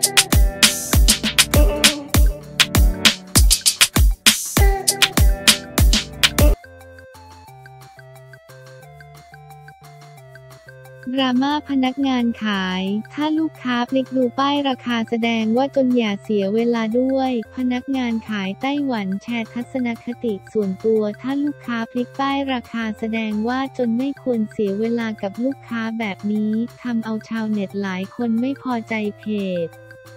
ดราม่าพนักงานขายถ้าลูกค้าพลิกดูป้ายราคาแสดงว่าจนอย่าเสียเวลาด้วยพนักงานขายไต้หวันแชร์ทัศนคติส่วนตัวถ้าลูกค้าพลิกป้ายราคาแสดงว่าจนไม่ควรเสียเวลากับลูกค้าแบบนี้ทำเอาชาวเน็ตหลายคนไม่พอใจเพจ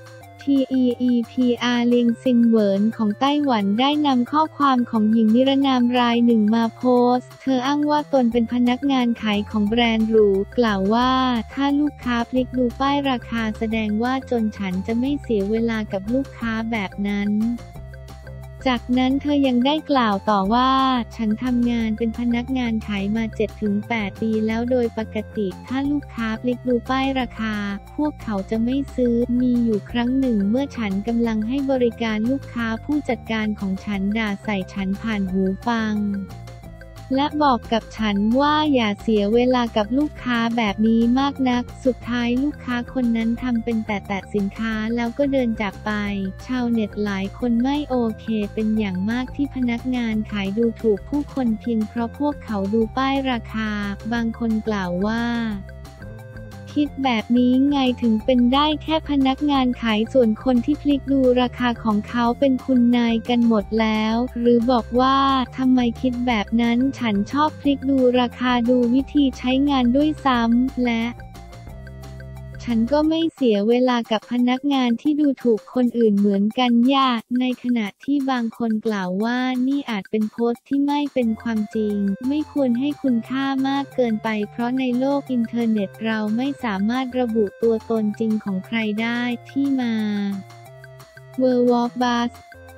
TEEPR เลียงซิงเหวินของไต้หวันได้นำข้อความของหญิงนิรนามรายหนึ่งมาโพสต์เธออ้างว่าตนเป็นพนักงานขายของแบรนด์หรูกล่าวว่าถ้าลูกค้าพลิกดูป้ายราคาแสดงว่าจนฉันจะไม่เสียเวลากับลูกค้าแบบนั้นจากนั้นเธอยังได้กล่าวต่อว่าฉันทำงานเป็นพนักงานขายมา 7-8 ปีแล้วโดยปกติถ้าลูกค้าพลิกดูป้ายราคาพวกเขาจะไม่ซื้อมีอยู่ครั้งหนึ่งเมื่อฉันกำลังให้บริการลูกค้าผู้จัดการของฉันด่าใส่ฉันผ่านหูฟังและบอกกับฉันว่าอย่าเสียเวลากับลูกค้าแบบนี้มากนักสุดท้ายลูกค้าคนนั้นทำเป็นแตะสินค้าแล้วก็เดินจากไปชาวเน็ตหลายคนไม่โอเคเป็นอย่างมากที่พนักงานขายดูถูกผู้คนเพียงเพราะพวกเขาดูป้ายราคาบางคนกล่าวว่าคิดแบบนี้ไงถึงเป็นได้แค่พนักงานขายส่วนคนที่พลิกดูราคาของเขาเป็นคุณนายกันหมดแล้วหรือบอกว่าทำไมคิดแบบนั้นฉันชอบพลิกดูราคาดูวิธีใช้งานด้วยซ้ำและฉันก็ไม่เสียเวลากับพนักงานที่ดูถูกคนอื่นเหมือนกันในขณะที่บางคนกล่าวว่านี่อาจเป็นโพสต์ที่ไม่เป็นความจริงไม่ควรให้คุณค่ามากเกินไปเพราะในโลกอินเทอร์เน็ตเราไม่สามารถระบุตัวตนจริงของใครได้ที่มา Worldwatchbuzz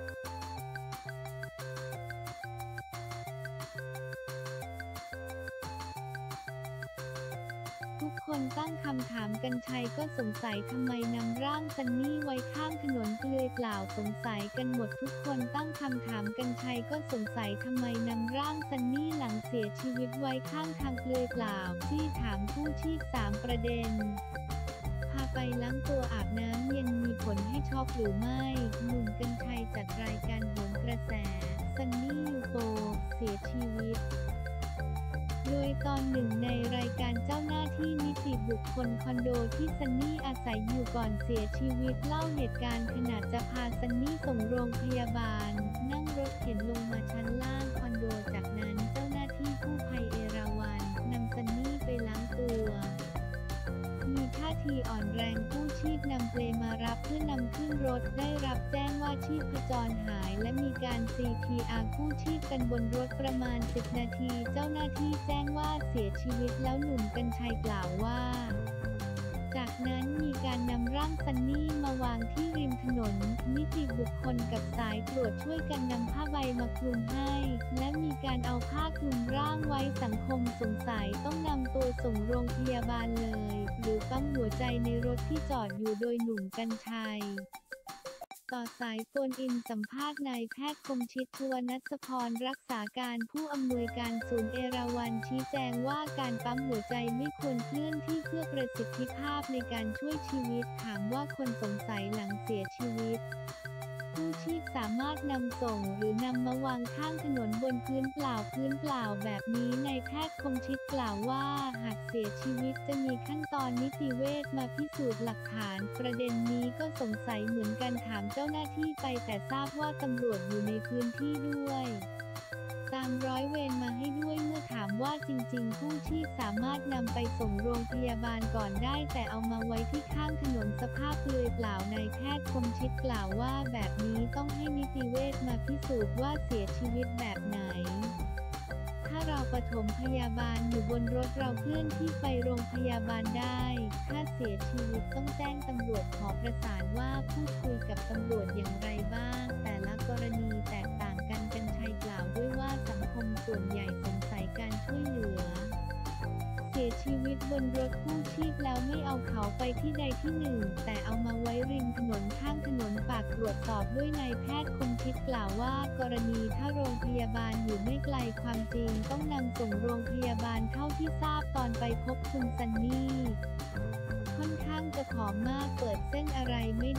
ทุกคนตั้งคำถามกันชัยก็สงสัยทำไมนำร่างซันนี่ไว้ข้างถนนเปลือยเปล่าสงสัยกันหมดทุกคนตั้งคำถามกันชัยก็สงสัยทำไมนำร่างซันนี่หลังเสียชีวิตไว้ข้างทางเปลือยเปล่าที่ถามผู้ชีพ3 ประเด็นพาไปล้างตัวอาบน้ำเย็นมีผลให้ช็อกหรือไม่หนุ่มกรรชัยจัดรายการโหนกระแสซันนี่ยูโฟเสียชีวิตโดยตอนหนึ่งในรายการเจ้าหน้าที่นิติบุคคลคอนโดที่ซันนี่อาศัยอยู่ก่อนเสียชีวิตเล่าเหตุการณ์ขณะจะพาซันนี่ส่งโรงพยาบาลนั่งรถเข็นลงมาชั้นล่างคอนโดจากนั้นเจ้าหน้าที่กู้ภัยเอราวัณนำซันนี่ไปล้างตัวมีท่าทีอ่อนแรงกู้ชีพนำเปลมารับเพื่อนำขึ้นรถได้รับแจ้งว่าชีพจรหายและมีการ CPR กู้ชีพกันบนรถประมาณ10 นาทีเจ้าหน้าที่แจ้งว่าเสียชีวิตแล้วหนุ่มกรรชัยกล่าวว่าจากนั้นมีการนำร่างซันนี่มาวางที่ริมถนนนิติบุคคลกับสายตรวจช่วยกันนำผ้าใบมาคลุมให้และมีการเอาผ้าคลุมร่างไว้สังคมสงสัยต้องนำตัวส่งโรงพยาบาลเลยหรือปั๊มหัวใจในรถที่จอดอยู่โดยหนุ่มกรรชัยต่อสายโฟนอินสัมภาษณ์นายแพทย์คมชิต ชวนัสพรรักษาการผู้อำนวยการศูนย์เอราวัณชี้แจงว่าการปั๊มหัวใจไม่ควรเคลื่อนที่เพื่อประสิทธิภาพในการช่วยชีวิตถามว่าคนสงสัยหลังเสียชีวิตกู้ชีพสามารถนำส่งหรือนำมาวางข้างถนนบนพื้นเปล่าแบบนี้นายแพทย์คมชิตกล่าวว่าหากเสียชีวิตจะมีขั้นตอนนิติเวชมาพิสูจน์หลักฐานประเด็นนี้ก็สงสัยเหมือนกันถามเจ้าหน้าที่ไปแต่ทราบว่าตำรวจอยู่ในพื้นที่ด้วยตามร้อยเวรมาให้ด้วยเมื่อถามว่าจริงๆกู้ชีพสามารถนำไปส่งโรงพยาบาลก่อนได้แต่เอามาไว้ที่ข้างถนนสภาพเปลือยเปล่านายแพทย์คมชิตกล่าวว่าแบบนี้ต้องให้นิติเวชมาพิสูจน์ว่าเสียชีวิตแบบไหนถ้าเราปฐมพยาบาลอยู่บนรถเราเคลื่อนที่ไปโรงพยาบาลได้ถ้าเสียชีวิตต้องแจ้งตำรวจขอประสานว่าพูดคุยกับตำรวจอย่างไรบ้างแต่ละกรณีแตกต่างกันกรรชัยกล่าวด้วยว่าสังคมส่วนใหญ่สงสัยการช่วยเหลือเสียชีวิตบนรถกู้ชีพแล้วไม่เอาเขาไปที่ใดที่หนึ่งแต่เอามาไว้ริมถนนข้างถนนฝากตรวจสอบด้วยนายแพทย์คมชิตกล่าวว่ากรณีถ้าโรงพยาบาลอยู่ไม่ไกลความจริงต้องนำส่งโรงพยาบาลเท่าที่ทราบตอนไปพบคุณซันนี่ค่อนข้างจะผอมมากเปิดเส้นอะไรไม่ได้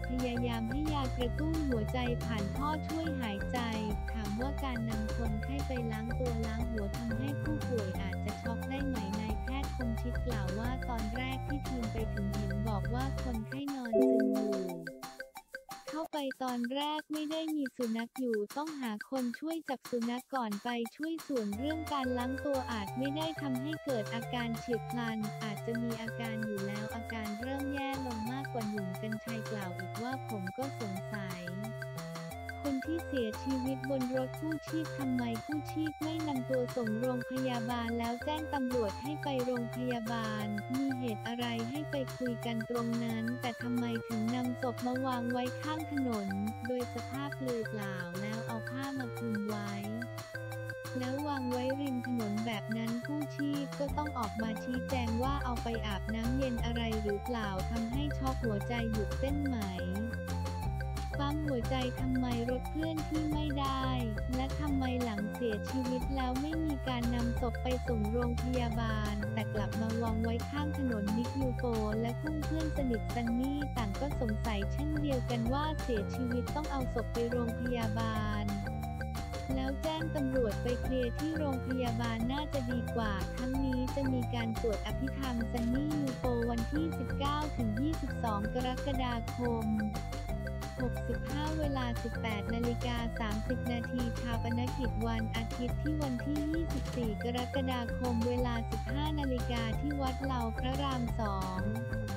พยายามให้ยากระตุ้นหัวใจผ่านท่อช่วยหายใจถามว่าการนำคนไข้ไปล้างตัวล้างหัวทำให้ผู้ป่วยอาจจะช็อกได้ไหมนายแพทย์คมชิดกล่าวว่าตอนแรกที่ทีมไปถึงเห็นบอกว่าคนไข้นอนซึมอยู่เข้าไปตอนแรกไม่ได้มีสุนัขอยู่ต้องหาคนช่วยจับสุนัขก่อนไปช่วยส่วนเรื่องการล้างตัวอาจไม่ได้ทำให้เกิดอาการเฉียบพลันอาจจะมีอาการอยู่แล้วอาการเริ่มแย่ลงมากกว่าหนุ่มกรรชัยกล่าวอีกว่าผมก็สงสัยคนที่เสียชีวิตบนรถกู้ชีพทำไมกู้ชีพไม่นำตัวส่งโรงพยาบาลแล้วแจ้งตำรวจให้ไปโรงพยาบาลมีเหตุอะไรให้ไปคุยกันตรงนั้นแต่ทำไมถึงนำศพมาวางไว้ข้างถนนโดยสภาพเปลือยเปล่าแล้วเอาผ้ามาคลุมไว้แล้ววางไว้ริมถนนแบบนั้นกู้ชีพก็ต้องออกมาชี้แจงว่าเอาไปอาบน้ำเย็นอะไรหรือเปล่าทำให้ช็อกหัวใจหยุดเต้นไหมปั๊มหัวใจทำไมรถเคลื่อนที่ไม่ได้และทำไมหลังเสียชีวิตแล้วไม่มีการนำศพไปส่งโรงพยาบาลแต่กลับมาวางไว้ข้างถนนนิกยูโฟและกุ้งเพื่อนสนิทซันนี่ต่างก็สงสัยเช่นเดียวกันว่าเสียชีวิตต้องเอาศพไปโรงพยาบาลแล้วแจ้งตำรวจไปเคลียร์ที่โรงพยาบาลน่าจะดีกว่าทั้งนี้จะมีการสวดอภิธรรมซันนี่ยูโฟวันที่ 19-22 กรกฎาคม65 เวลา 18:30 นาทีชาปนกิจวันอาทิตย์ที่วันที่ 24 กรกฎาคมเวลา 15 นาฬิกาที่วัดเหล่าพระราม 2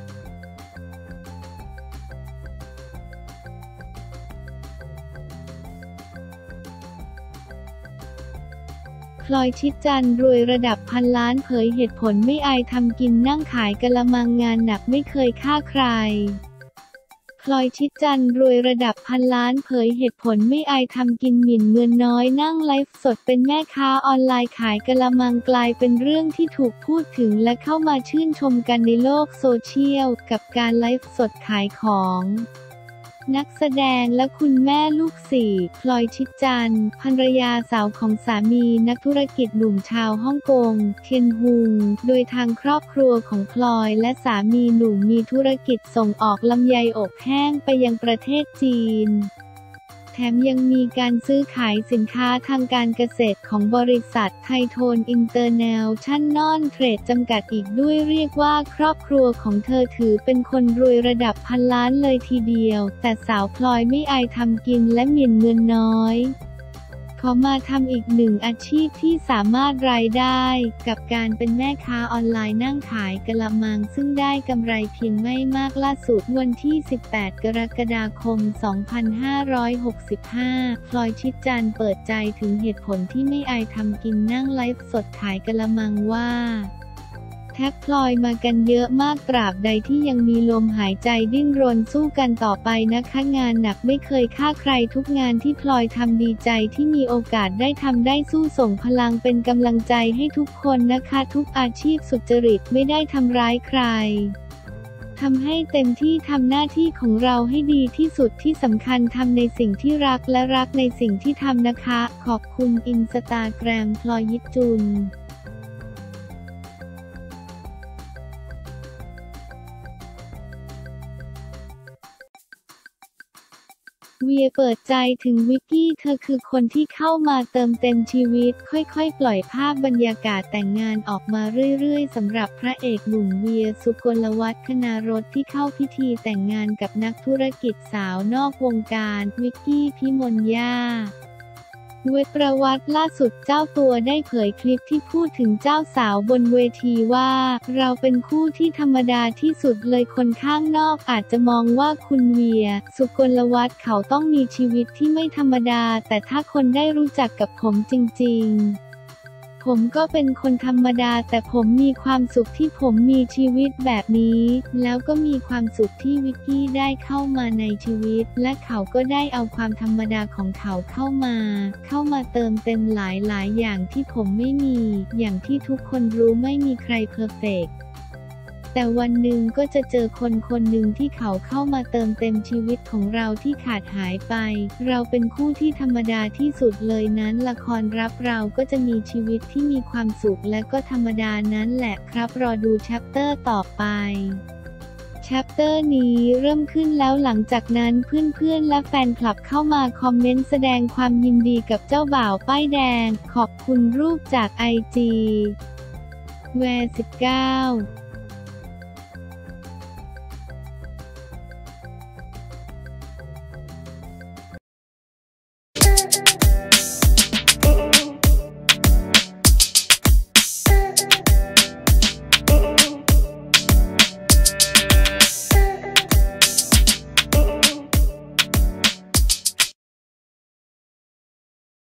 พลอยชิดจันทร์รวยระดับพันล้านเผยเหตุผลไม่อายทำกินนั่งขายกะละมังงานหนักไม่เคยฆ่าใครพลอยชิดจันทร์รวยระดับพันล้านเผยเหตุผลไม่อายทำกินหมิ่นเงินน้อยนั่งไลฟ์สดเป็นแม่ค้าออนไลน์ขายกะละมังกลายเป็นเรื่องที่ถูกพูดถึงและเข้ามาชื่นชมกันในโลกโซเชียลกับการไลฟ์สดขายของนักแสดงและคุณแม่ลูกสี่พลอยชิดจันทร์ภรรยาสาวของสามีนักธุรกิจหนุ่มชาวฮ่องกงเคนฮุงโดยทางครอบครัวของพลอยและสามีหนุ่มมีธุรกิจส่งออกลำไยอบแห้งไปยังประเทศจีนแถมยังมีการซื้อขายสินค้าทางการเกษตรของบริษัทไทโทนอินเตอร์เนชั่นแนลเทรดจำกัดอีกด้วยเรียกว่าครอบครัวของเธอถือเป็นคนรวยระดับพันล้านเลยทีเดียวแต่สาวพลอยไม่อายทำกินและหมิ่นเงินน้อยขอมาทำอีกหนึ่งอาชีพที่สามารถรายได้กับการเป็นแม่ค้าออนไลน์นั่งขายกะละมังซึ่งได้กำไรเพียงไม่มากล่าสุดวันที่ 18 กรกฎาคม 2565 พลอยชิดจันทร์เปิดใจถึงเหตุผลที่ไม่อายทำกินนั่งไลฟ์สดขายกะละมังว่าแท็กพลอยมากันเยอะมากตราบใดที่ยังมีลมหายใจดิ้นรนสู้กันต่อไปนะคะงานหนักไม่เคยฆ่าใครทุกงานที่พลอยทำดีใจที่มีโอกาสได้ทำได้สู้ส่งพลังเป็นกำลังใจให้ทุกคนนะคะทุกอาชีพสุจริตไม่ได้ทำร้ายใครทำให้เต็มที่ทำหน้าที่ของเราให้ดีที่สุดที่สำคัญทำในสิ่งที่รักและรักในสิ่งที่ทำนะคะขอบคุณอินสตาแกรมพลอยยิจุนเวียเปิดใจถึงวิกกี้เธอคือคนที่เข้ามาเติมเต็มชีวิตค่อยๆปล่อยภาพบรรยากาศแต่งงานออกมาเรื่อยๆสำหรับพระเอกหนุ่มเวียสุกลวัฒน์ คณารสที่เข้าพิธีแต่งงานกับนักธุรกิจสาวนอกวงการวิกกี้พิมลญาเวทประวัติล่าสุดเจ้าตัวได้เผยคลิปที่พูดถึงเจ้าสาวบนเวทีว่าเราเป็นคู่ที่ธรรมดาที่สุดเลยคนข้างนอกอาจจะมองว่าคุณเวียสุกลวัฒน์เขาต้องมีชีวิตที่ไม่ธรรมดาแต่ถ้าคนได้รู้จักกับผมจริงๆผมก็เป็นคนธรรมดาแต่ผมมีความสุขที่ผมมีชีวิตแบบนี้แล้วก็มีความสุขที่วิกกี้ได้เข้ามาในชีวิตและเขาก็ได้เอาความธรรมดาของเขาเข้ามาเติมเต็มหลายๆอย่างที่ผมไม่มีอย่างที่ทุกคนรู้ไม่มีใครเพอร์เฟกต์แต่วันหนึ่งก็จะเจอคนหนึ่งที่เขาเข้ามาเติมเต็มชีวิตของเราที่ขาดหายไปเราเป็นคู่ที่ธรรมดาที่สุดเลยนั้นละครรับเราก็จะมีชีวิตที่มีความสุขและก็ธรรมดานั้นแหละครับรอดูแชปเตอร์ต่อไปแชปเตอร์นี้เริ่มขึ้นแล้วหลังจากนั้นเพื่อนๆและแฟนคลับเข้ามาคอมเมนต์แสดงความยินดีกับเจ้าบ่าวป้ายแดงขอบคุณรูปจากIGแวร์19